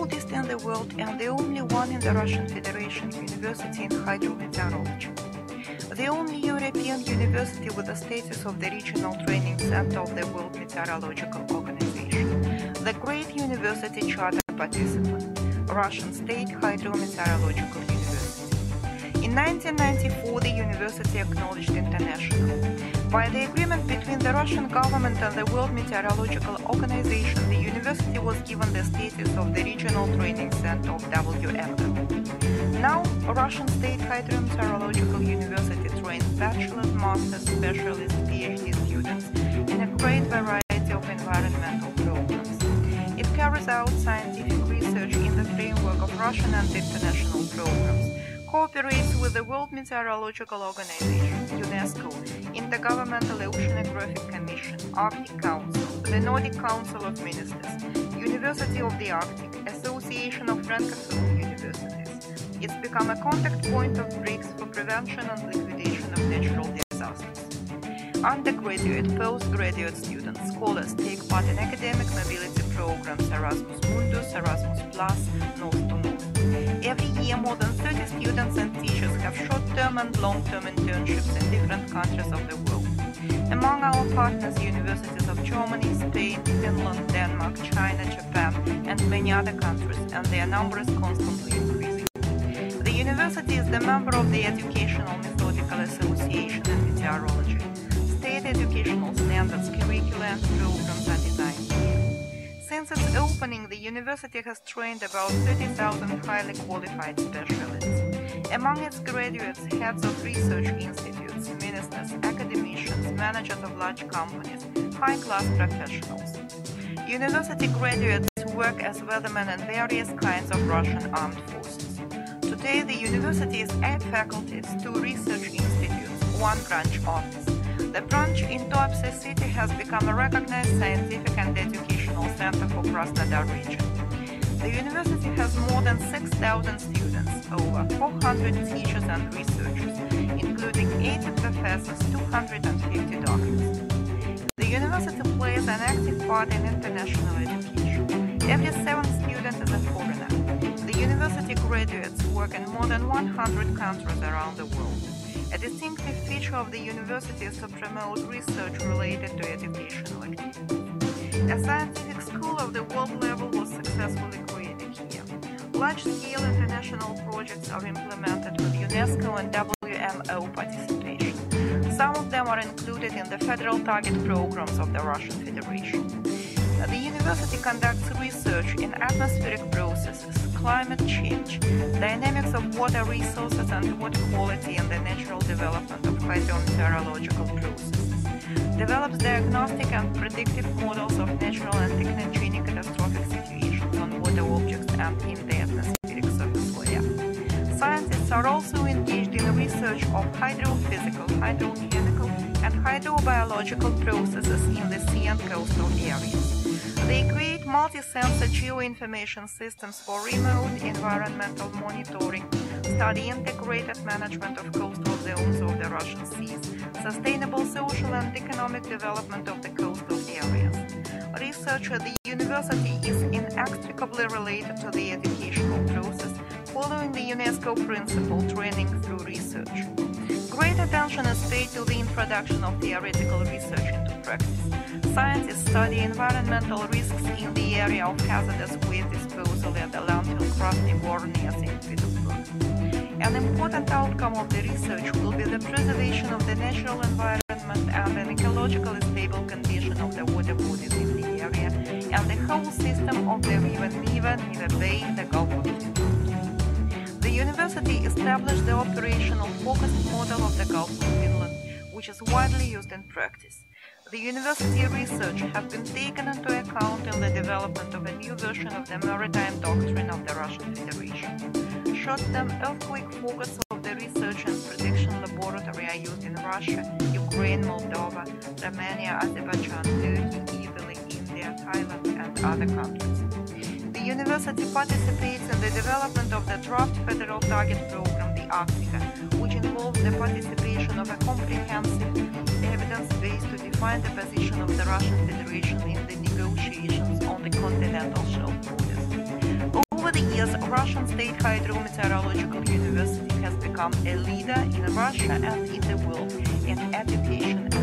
oldest in the world and the only one in the Russian Federation university in hydrometeorology. The only European university with the status of the regional training center of the World Meteorological Organization. The Great University Charter participant, Russian State Hydrometeorological University. In 1994, the university acknowledged internationally. By the agreement between the Russian government and the World Meteorological Organization, the university was given the status of the regional training center of WMO. Now, Russian State Hydrometeorological University trains bachelor's, master's, specialist, PhD students in a great variety of environmental programs. It carries out scientific research in the framework of Russian and international programs, cooperates with the World Meteorological Organization, UNESCO, Intergovernmental Oceanographic Commission, Arctic Council, the Nordic Council of Ministers, University of the Arctic, Association of Francophone Universities. It's become a contact point of BRICS for prevention and liquidation of natural disasters. Undergraduate, postgraduate students, scholars take part in academic mobility programs Erasmus Mundus, Erasmus Plus, North to North. Every year, more than 30 students and teachers have short-term and long-term internships in different countries of the world. Among our partners, universities of Germany, Spain, Finland, Denmark, China, Japan, and many other countries, and their number is constantly increasing. The university is the member of the Educational Methodical Association in Meteorology. State educational standards, curricula, and programs are designed here. Since its opening, the university has trained about 30,000 highly qualified specialists. Among its graduates, heads of research institutes, ministers, academicians, managers of large companies, high-class professionals. University graduates work as weathermen in various kinds of Russian armed forces. Today, the university is 8 faculties, 2 research institutes, 1 branch office. The branch in Tuapse city has become a recognized scientific and educational center for Krasnodar region. The university has more than 6,000 students, over 400 teachers and researchers, including 80 professors, 250 doctors. The university plays an active part in international education. Every 7th student is a foreigner. The university graduates work in more than 100 countries around the world. A distinctive feature of the university is to promote research related to educational activities. A scientific school of the world level was successfully created here. Large-scale international projects are implemented with UNESCO and WMO participation. Some of them are included in the federal target programs of the Russian Federation. The university conducts research in atmospheric processes, climate change, dynamics of water resources and water quality and the natural development of hydrometeorological processes, develops diagnostic and predictive models of natural and technogenic catastrophic situations on water objects and in the atmospheric surface layer. Scientists are also engaged in research of hydrophysical, hydrochemical, and hydrobiological processes in the sea and coastal areas. They create multi-sensor geoinformation systems for remote environmental monitoring, study integrated management of coastal zones of the Russian seas, sustainable social and economic development of the coastal areas. Research at the university is inextricably related to the educational process, following the UNESCO principle training through research. Great attention is paid to the introduction of theoretical research into practice. Scientists study environmental risks in the area of hazardous waste disposal at the landfill Krasny Bor near St. Petersburg. An important outcome of the research will be the preservation of the natural environment and an ecologically stable condition of the water bodies in the area and the whole system of the river Niva, Niva Bay, the Gulf of Finland. The university established the operational focused model of the Gulf of Finland, which is widely used in practice. The university research has been taken into account in the development of a new version of the maritime doctrine of the Russian Federation. Short-term earthquake focus of the research and prediction laboratory are used in Russia, Ukraine, Moldova, Romania, Azerbaijan, Turkey, Italy, India, Thailand, and other countries. The university participates in the development of the draft federal target program, the Arctica, which involves the participation of a comprehensive evidence base to define the position of the Russian Federation in the negotiations on the continental shelf borders. is Russian State Hydrometeorological University has become a leader in Russia and in the world in education